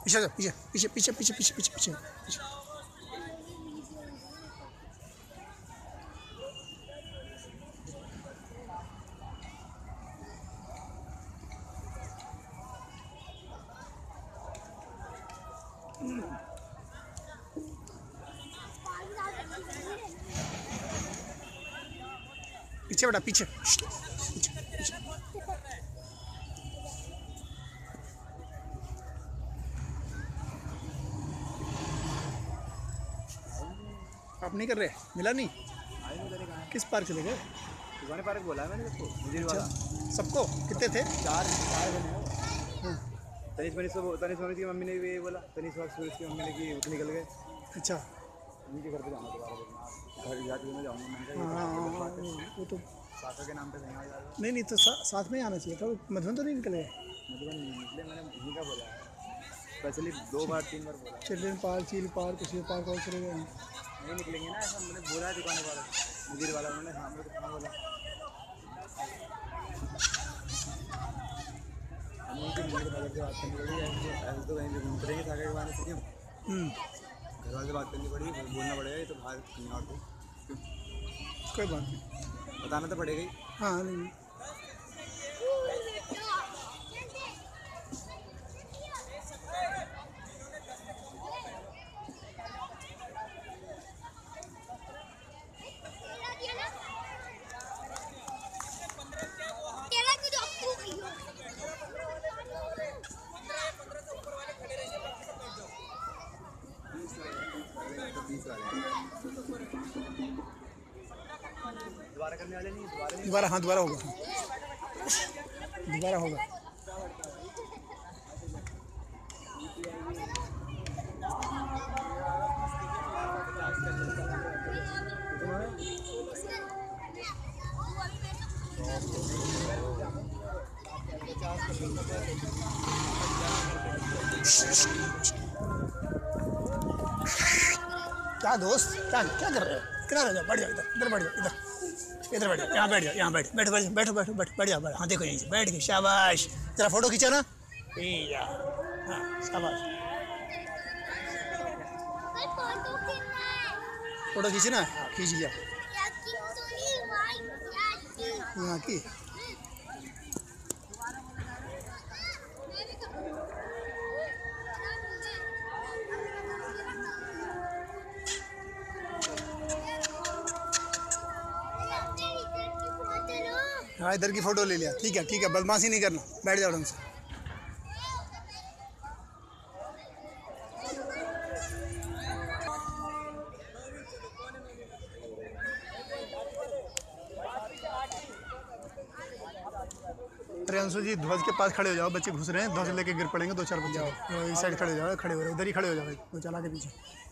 पीछे जाओ, पीछे पीछे पीछे पीछे पीछे पीछे पीछे पीछे। पीछे बेटा, पीछे पीछे पीछे। आप नहीं कर रहे? मिला नहीं? किस पार्क चले गए? दुकान पार्क बोला है मैंने सबको, मुझे अच्छा, वाला। सबको कितने थे? चार बने हो। हाँ। तनिष मनीष की मम्मी ने भी ये बोला, तनिष सूरज की मम्मी ने कि वो निकल गए। अच्छा, उनके घर पे जाना दोबारा, घर जाके मैं जाऊँगा। मैंने हाँ वो तो साका के नाम पे नहीं। नहीं तो साथ में ही आना चाहिए था। मधुबन तो नहीं निकले? मधुबन नहीं निकले, मैंने उन्हीं का बोला है स्पेशली 2 बार 3 बार बोला। चिल्ड्रेन पार्क, चील पार्क, कुछ पार्क और चले गए। नहीं निकलेंगे ना, ऐसा मैंने बोला है दुकान वाला, मुझे वाला उन्होंने सामने को कितना बोला। हम उनकी मम्मी के बगैर से बात करनी पड़ी, ऐसे तो कहीं भी घूमते रहेंगे सागर के बारे से क्यों? घर वाले से बात करनी पड़ी, बोलना पड़ेगा, ये तो बाहर कहीं और थे क्यों? कोई बात नहीं, बताना तो पड़ेगा ही। हाँ नहीं। दोबारा करने वाले नहीं, दोबारा, हाँ दोबारा होगा, दोबारा होगा। क्या दोस्त, क्या क्या कर रहे हो? किधर जाओ, बैठ जाओ, इधर बैठ जाओ, इधर बैठ जाओ, यहाँ बैठ जाओ, यहाँ बैठ बैठो बैठो बैठो बैठो बैठ जाओ। हाँ देखो यहीं से बैठ गए, शाबाश। जरा फोटो खींचा ना, हाँ शाबाश। फोटो खींचना, खींच लिया। यहाँ की हाँ, इधर की फ़ोटो ले लिया। ठीक है ठीक है, बदमाशी नहीं करना, बैठ जाओ ढंग से। प्रियांशु जी ध्वज के पास खड़े हो जाओ, बच्चे घुस रहे हैं, ध्वज लेके गिर पड़ेंगे, 2-4 बच्चे। इस साइड खड़े हो जाओ, खड़े हो रहे, उधर ही खड़े हो जाओ, वो चला के पीछे।